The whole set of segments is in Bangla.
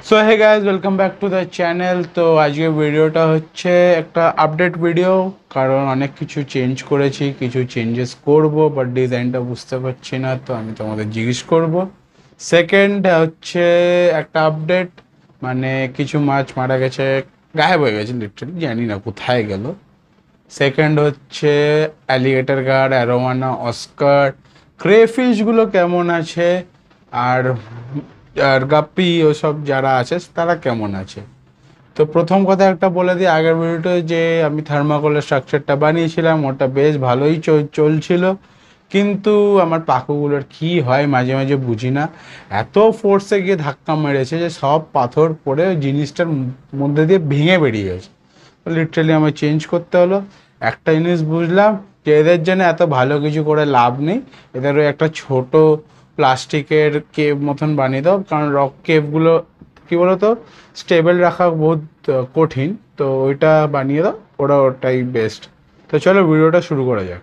So hey guys, welcome back to the channel. তো আজকের ভিডিওটা হচ্ছে একটা আপডেট ভিডিও, কারণ অনেক কিছু চেঞ্জ করেছি, কিছু চেঞ্জেস করব, বাট ডিজাইনটা বুঝতে পারছি না, তো আমি তোমাদের জিজ্ঞেস করব। সেকেন্ড হচ্ছে একটা আপডেট, মানে কিছু মাছ মারা গেছে, গায়েব হয়ে গেছে, লিটারালি জানি না কোথায় গেল। সেকেন্ড হচ্ছে অ্যালিগেটর গার্ড, অ্যারোমানা, অস্কার, ক্রেফিশগুলো কেমন আছে, আর আর গাপ্পি ওসব যারা আছে তারা কেমন আছে। তো প্রথম কথা একটা বলে দিই, আগের ভিডিওতে যে আমি থার্মাকলের স্ট্রাকচারটা বানিয়েছিলাম ওটা বেশ ভালোই চলছিল, কিন্তু আমার পাকুগুলোর কি হয় মাঝে মাঝে বুঝি না, এত ফোর্সে গিয়ে ধাক্কা মেরেছে যে সব পাথর পড়ে জিনিসটার মধ্যে দিয়ে ভেঙে বেরিয়ে গেছে। লিটারালি আমায় চেঞ্জ করতে হলো। একটা জিনিস বুঝলাম যে এদের জন্য এত ভালো কিছু করে লাভ নেই, এদেরও একটা ছোট প্লাস্টিকের কেভ মতন বানিয়ে দাও, কারণ রক কেভগুলো কী বলতো স্টেবল রাখা বহুত কঠিন, তো ওইটা বানিয়ে দাও, ওটাই বেস্ট। তো চলো ভিডিওটা শুরু করা যাক।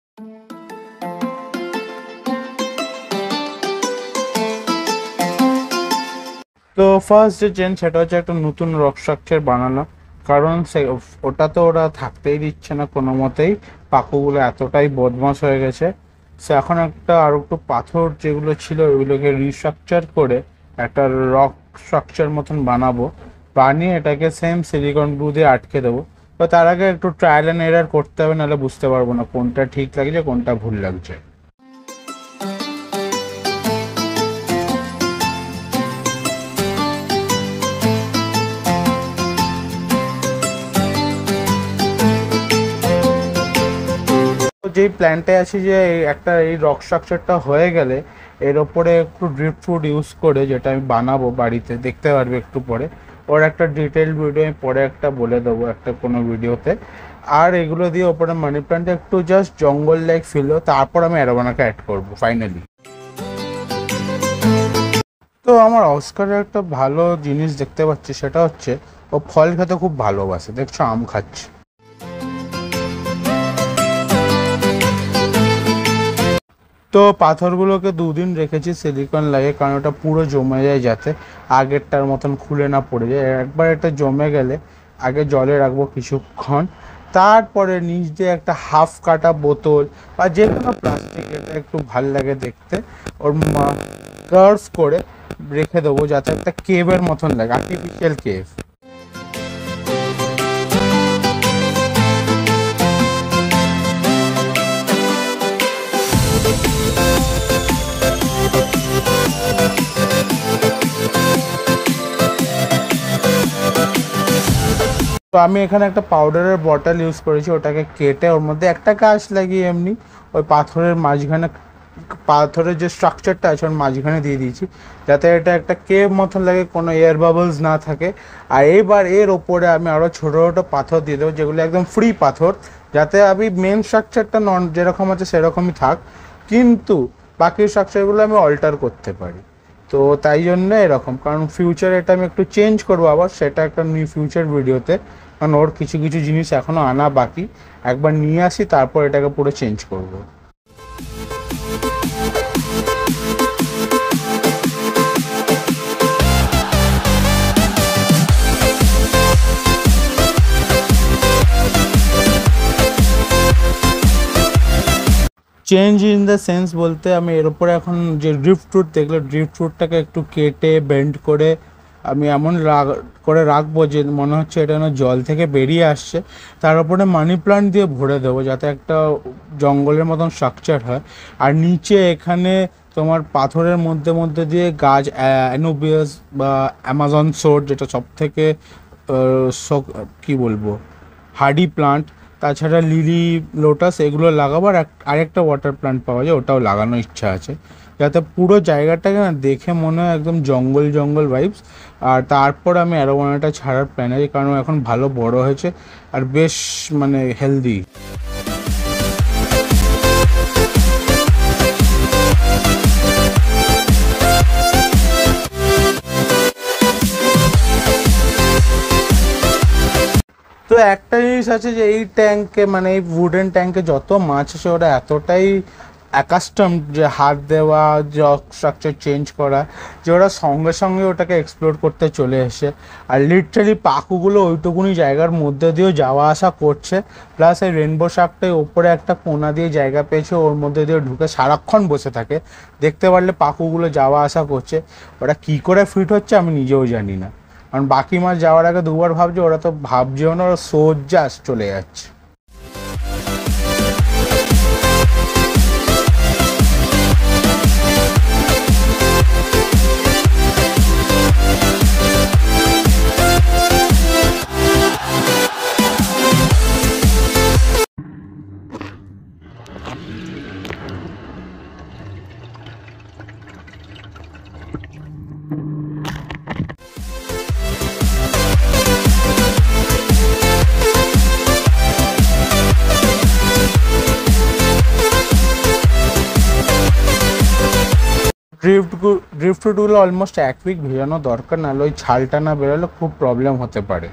তো ফার্স্ট যে চেঞ্জ সেটা হচ্ছে একটা নতুন রক স্ট্রাকচার বানানো, কারণ ওটা তো ওরা থাকতেই দিচ্ছে না কোনো মতেই, পাকুগুলো এতটাই বদমাশ হয়ে গেছে। সে এখন একটা আর একটু পাথর যেগুলো ছিল ওইগুলোকে রিস্ট্রাকচার করে একটা রক স্ট্রাকচার মতন বানাবো, বানিয়ে এটাকে সেম সিলিকন গ্লু দিয়ে আটকে দেবো। তো তার আগে একটু ট্রায়াল অ্যান্ড এরার করতে হবে, নাহলে বুঝতে পারবো না কোনটা ঠিক লাগছে কোনটা ভুল লাগছে। যেই প্ল্যানটায় আছি যে এই রক স্ট্রাকচারটা হয়ে গেলে এর ওপরে একটু ড্রিপ ফ্রুট ইউজ করে, যেটা আমি বানাবো বাড়িতে, দেখতে পারবে একটু পরে, ওর একটা ডিটেল ভিডিও আমি পরে একটা বলে দেবো একটা কোনো ভিডিওতে। আর এগুলো দিয়ে ওপরে মানি প্ল্যান্টটা একটু জাস্ট জঙ্গল লাইক ফিল, তারপর আমি অ্যারোমানাকে অ্যাড করবো ফাইনালি। তো আমার অস্কারের একটা ভালো জিনিস দেখতে পাচ্ছি, সেটা হচ্ছে ও ফল খেতে খুব ভালোবাসে, দেখছো আম খাচ্ছে। তো পাথরগুলোকে 2 দিন রেখেছি সিলিকন লাগিয়ে, কারণ ওটা পুরো জমে যায়, যাতে আগেরটার মতন খুলে না পড়ে যায়। একবার এটা জমে গেলে আগে জলে রাখবো কিছুক্ষণ, তারপরে নিচ দিয়ে একটা হাফ কাটা বোতল বা যে কোনো প্লাস্টিক, এটা একটু ভাল লাগে দেখতে, ওর কার্ভ করে রেখে দেবো, যাতে একটা কেভের মতন লাগে, আর্টিফিশিয়াল কেভ। তো আমি এখানে একটা পাউডারের বটল ইউজ করেছি, ওটাকে কেটে ওর মধ্যে একটা কাঁচ লাগিয়ে এমনি ওই পাথরের মাঝখানে, পাথরের যে স্ট্রাকচারটা আছে ওর মাঝখানে দিয়ে দিয়েছি, যাতে এটা একটা কেভ মতন লাগে, কোনো এয়ার বাবলস না থাকে। আর এইবার এর ওপরে আমি আরও ছোটো ছোটো পাথর দিয়ে দেবো, যেগুলো একদম ফ্রি পাথর, যাতে আমি মেন স্ট্রাকচারটা যেরকম আছে সেরকমই থাক, কিন্তু বাকি স্ট্রাকচারগুলো আমি অল্টার করতে পারি। তো তাই জন্য এরকম, কারণ ফিউচারে এটা আমি একটু চেঞ্জ করবো আবার, সেটা একটা নিউ ফিউচার ভিডিওতে, কারণ ওর কিছু কিছু জিনিস এখনও আনা বাকি, একবার নিয়ে আসি তারপর এটাকে পুরো চেঞ্জ করব। চেঞ্জ ইন দ্য সেন্স বলতে, আমি এর উপরে এখন যে ড্রিফট ফ্রুট দেখলে, ড্রিফট ফ্রুটটাকে একটু কেটে বেন্ড করে আমি এমন করে রাখবো যে মনে হচ্ছে এটা যেন জল থেকে বেরিয়ে আসছে, তার উপরে মানি প্লান্ট দিয়ে ভরে দেবো, যাতে একটা জঙ্গলের মতন স্ট্রাকচার হয়। আর নিচে এখানে তোমার পাথরের মধ্যে মধ্যে দিয়ে গাছ, অ্যানুবিয়াস বা অ্যামাজন সোর্ড, যেটা সব থেকে কী বলবো হার্ডি প্লান্ট, তাছাড়া লিলি, লোটাস, এগুলো লাগাবো। আর আরেকটা ওয়াটার প্লান্ট পাওয়া যায়, ওটাও লাগানোর ইচ্ছা আছে, যাতে পুরো জায়গাটাকে না দেখে মনে হয় একদম জঙ্গল জঙ্গল ভাইবস। আর তারপর আমি অ্যারোমানাটা ছাড়ার প্ল্যান আছে, কারণ এখন ভালো বড় হয়েছে আর বেশ মানে হেলদি। তো একটা জিনিস আছে যে এই ট্যাঙ্কে, মানে এই উডেন ট্যাঙ্কে যত মাছ আছে ওরা এতটাই অ্যাকাস্টম যে হাত দেওয়া, জগ স্ট্রাকচার চেঞ্জ করা, যে ওরা সঙ্গে সঙ্গে ওটাকে এক্সপ্লোর করতে চলে এসে, আর লিটারালি পাখুগুলো ওইটুকুনি জায়গার মধ্যে দিয়েও যাওয়া আসা করছে। প্লাস এই রেনবো শার্কটাই ওপরে একটা কোনা দিয়ে জায়গা পেয়েছে, ওর মধ্যে দিয়ে ঢুকে সারাক্ষণ বসে থাকে। দেখতে পারলে পাখুগুলো যাওয়া আসা করছে, ওরা কী করে ফিট হচ্ছে আমি নিজেও জানি না। কারণ বাকি মাছ যাওয়ার আগে দুবার ভাবছে, ওরা তো ভাবছেও না, ওরা সোজা চলে যাচ্ছে। ড্রিফটগুলো অলমোস্ট 1 উইক ভেজানো দরকার, নাহলে ওই ছালটা না বেরোলে খুব প্রবলেম হতে পারে।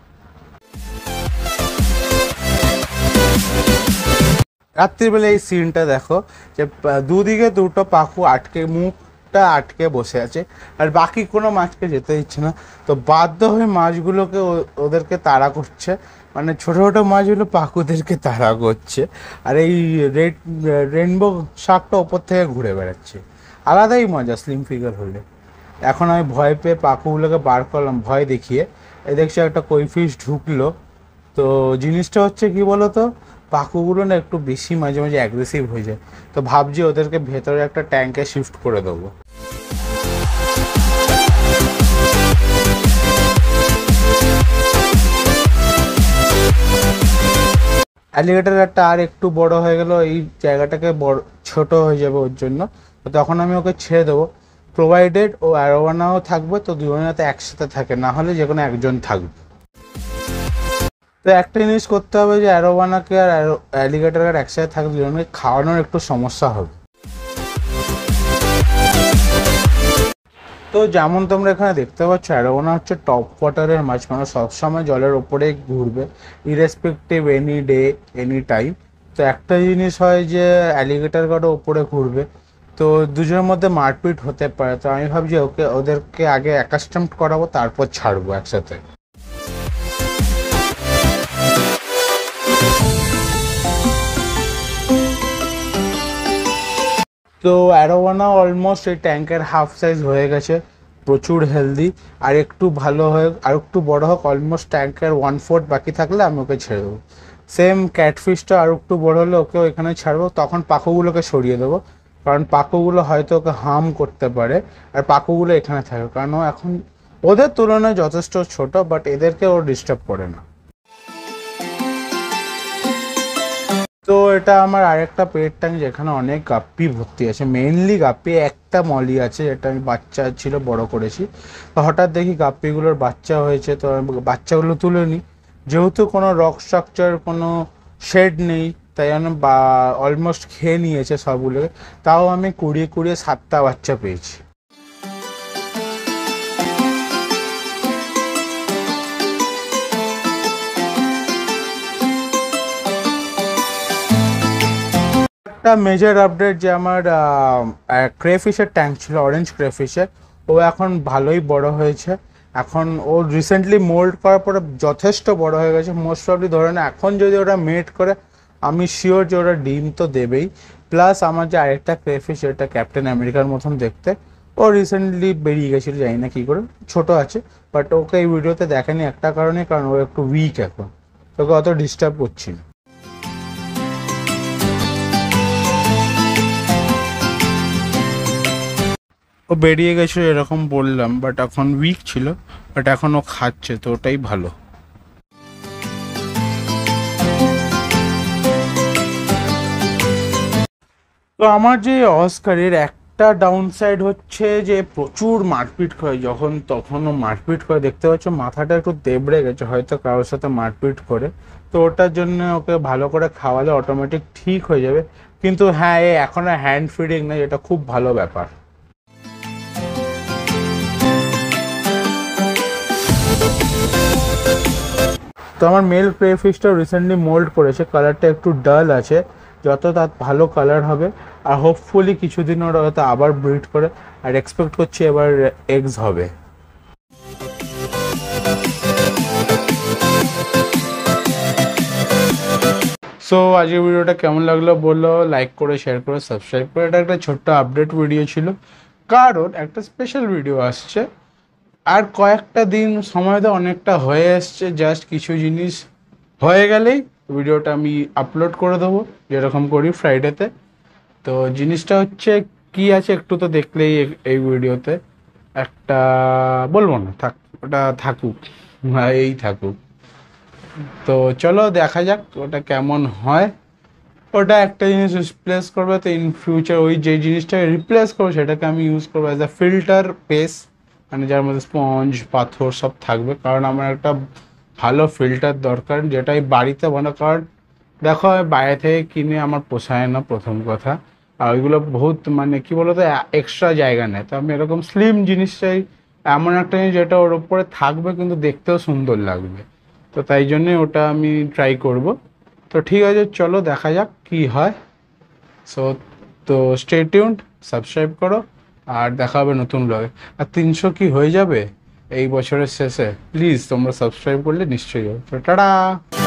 রাত্রিবেলা এই সিনটা দেখো, যে দুদিকে দুটো পাখু আটকে, মুখটা আটকে বসে আছে, আর বাকি কোনো মাছকে যেতে দিচ্ছে না। তো বাধ্য হয়ে মাছগুলোকে ওদেরকে তাড়া করছে, মানে ছোটো ছোটো মাছগুলো পাখুদেরকে তাড়া করছে। আর এই রেনবো শার্কটা ওপর থেকে ঘুরে বেড়াচ্ছে। আলাদাই মজা স্লিম ফিগার হলে। এখন আমি ভয় পেয়ে পাখুগুলোকে বার করলাম, ভয় দেখিয়ে। এই দেখছি একটা কই ফিশ ঢুকলো। তো জিনিসটা হচ্ছে কি বলো তো, পাখুগুলো না একটু বেশি মাঝে মাঝে অ্যাগ্রেসিভ হয়ে যায়। তো ভাবছি ওদেরকে ভেতরে একটা ট্যাঙ্কে শিফট করে দেবো। অ্যালিগেটর একটা আর একটু বড় হয়ে গেল, এই জায়গাটাকে বড় ছোট হয়ে যাবে ওর জন্য। তো তখন আমি ওকে ছেড়ে দেবো, প্রোভাইডেড ও অ্যারোয়ানাও থাকবে, তো দুজনে যাতে একসাথে থাকে, না হলে যে কোনো একজন থাকবে। তো একটা জিনিস করতে হবে, যে অ্যারোয়ানাকে আর অ্যালিগেটর একসাথে থাকলে দুজনকে খাওয়ানোর একটু সমস্যা হবে। তো যেমন তোমরা এখানে দেখতে পাচ্ছ, অ্যারোয়ানা হচ্ছে টপ ওয়াটারের মাছ, মানে সবসময় জলের ওপরেই ঘুরবে, irrespective any day any time. তো একটা জিনিস হয় যে অ্যালিগেটর গার্ডও ওপরে ঘুরবে, তো দুজনের মধ্যে মারপিট হতে পারে। তো আমি ভাবছি ওদেরকে আগে অ্যাকাস্টমড করাবো, তারপর ছাড়বো একসাথে। তো অ্যারোয়ানা অলমোস্ট এই ট্যাঙ্কের হাফ সাইজ হয়ে গেছে, প্রচুর হেলদি। আর একটু ভালো হয়ে আর একটু বড় হোক, অলমোস্ট ট্যাঙ্কের 1/4 বাকি থাকলে আমি ওকে ছেড়ে দেবো। সেম ক্যাটফিশটা আর একটু বড় হলে ওকেও এখানে ছাড়বো, তখন পাখুগুলোকে সরিয়ে দেবো, কারণ পাখুগুলো হয়তো ওকে হার্ম করতে পারে। আর পাখুগুলো এখানে থাকে, কারণ ও এখন ওদের তুলনায় যথেষ্ট ছোট, বাট এদেরকে ও ডিস্টার্ব করে না। তো এটা আমার আরেকটা পেট ট্যাঙ্ক, যেখানে অনেক গাপ্পি ভর্তি আছে, মেইনলি গাপ্পি। একটা মলি আছে যেটা আমি বাচ্চা ছিল বড় করেছি। তো হঠাৎ দেখি গাপ্পিগুলোর বাচ্চা হয়েছে, তো বাচ্চাগুলো তুলে নিই। যেহেতু কোনো রক স্ট্রাকচার, কোনো শেড নেই, তাই জন্য অলমোস্ট খেয়ে নিয়েছে সবগুলোকে। তাও আমি কুড়িয়ে 7টা বাচ্চা পেয়েছি। একটা মেজর আপডেট, যে আমার ক্রেফিশের ট্যাঙ্ক ছিল, অরেঞ্জ ক্রেফিশের, ও এখন ভালোই বড় হয়েছে। এখন ও রিসেন্টলি মোল্ড করার পরে যথেষ্ট বড় হয়ে গেছে। মোস্ট প্রবলি ধরে না, এখন যদি ওরা মেট করে, আমি শিওর যে ওরা ডিম তো দেবেই। প্লাস আমার যে আরেকটা ক্রেফিশ, এটা ক্যাপ্টেন আমেরিকার মতন দেখতে, ও রিসেন্টলি বেরিয়ে গেছিলো, জানি না কী করে, ছোট আছে। বাট ওকে এই ভিডিওতে দেখেনি একটা কারণে, কারণ ও একটু উইক এখন, তোকে অত ডিস্টার্ব করছি না। ও বেরিয়ে গেছে এরকম বললাম, বাট এখন উইক ছিল, বাট এখন ও খাচ্ছে, তো ওটাই ভালো। তো আমার যে অস্কারের একটা ডাউন সাইড হচ্ছে যে প্রচুর মারপিট করে, যখন তখনও মারপিট করে। দেখতে পাচ্ছ মাথাটা একটু দেবড়ে গেছে, হয়তো কারোর সাথে মারপিট করে। তো ওটার জন্য ওকে ভালো করে খাওয়ালে অটোমেটিক ঠিক হয়ে যাবে। কিন্তু হ্যাঁ, এখনো হ্যান্ড ফিডিং নেই, এটা খুব ভালো ব্যাপার। তো আমার মেল ক্রেফিশটা রিসেন্টলি মোল্ড করেছে, কালারটা একটু ডাল আছে। যত তার ভালো কালার হবে। আর হোপফুলি কিছুদিন ওরা হয়তো আবার ব্রিড করে, আর এক্সপেক্ট করছি এবার এগস হবে। সো আজকের ভিডিওটা কেমন লাগলো বললো, লাইক করে, শেয়ার করে, সাবস্ক্রাইব করে। এটা একটা ছোট্ট আপডেট ভিডিও ছিল, কারণ একটা স্পেশাল ভিডিও আসছে। আর কয়েকটা দিন সময় তো অনেকটা হয়ে এসছে, জাস্ট কিছু জিনিস হয়ে গেলেই ভিডিওটা আমি আপলোড করে দেবো, যেরকম করি ফ্রাইডেতে। তো জিনিসটা হচ্ছে কি আছে একটু তো দেখলেই এই ভিডিওতে। একটা বলবো না, থাক, ওটা থাকুক, এই থাকুক। তো চলো দেখা যাক ওটা কেমন হয়। ওটা একটা জিনিস রিপ্লেস করবে, তো ইন ফিউচার ওই যে জিনিসটাকে রিপ্লেস করবো সেটাকে আমি ইউজ করবো অ্যাজ আ ফিল্টার পেস, মানে যার মধ্যে স্পঞ্জ পাথর সব থাকবে। কারণ আমার একটা ভালো ফিল্টার দরকার, যেটাই বাড়িতে বানাবো। কারণ দেখো, আমি বাইরে থেকে কিনে আমার পোষায় না প্রথম কথা। আর ওইগুলো বহুত মানে কি বলতো এক্সট্রা জায়গা নেয়। তো আমি এরকম স্লিম জিনিস চাই, এমন একটা জিনিস যেটা ওর উপরে থাকবে কিন্তু দেখতেও সুন্দর লাগবে। তো তাই জন্যে ওটা আমি ট্রাই করব। তো ঠিক আছে, চলো দেখা যাক কি হয়। সো তো স্টে টিউনড, সাবস্ক্রাইব করো, আর দেখা হবে নতুন ব্লগে। আর 300 কি হয়ে যাবে এই বছরের শেষে, প্লিজ তোমরা সাবস্ক্রাইব করলে নিশ্চয়ই হবে। তো টাটা।